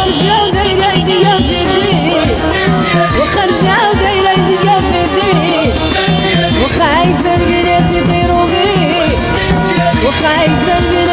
وخرجة ودايرة ايديا في يدي وخرجة ودايرة ايديا في يدي وخايفة البنات يطيروا بي وخايفة